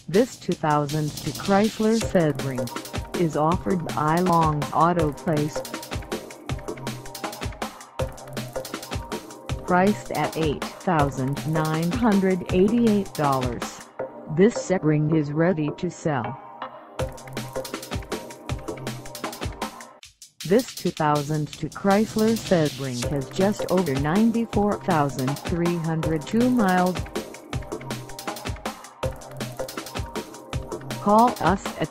This 2002 Chrysler Sebring is offered by Long Auto Place. Priced at $8,988, this Sebring is ready to sell. This 2002 Chrysler Sebring has just over 94,302 miles. Call us at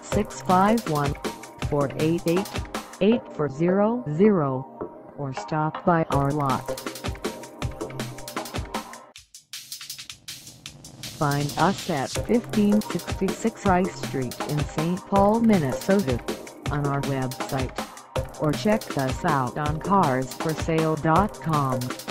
651-488-8400 or stop by our lot. Find us at 1566 Rice Street in St. Paul, Minnesota, on our website, or check us out on carsforsale.com.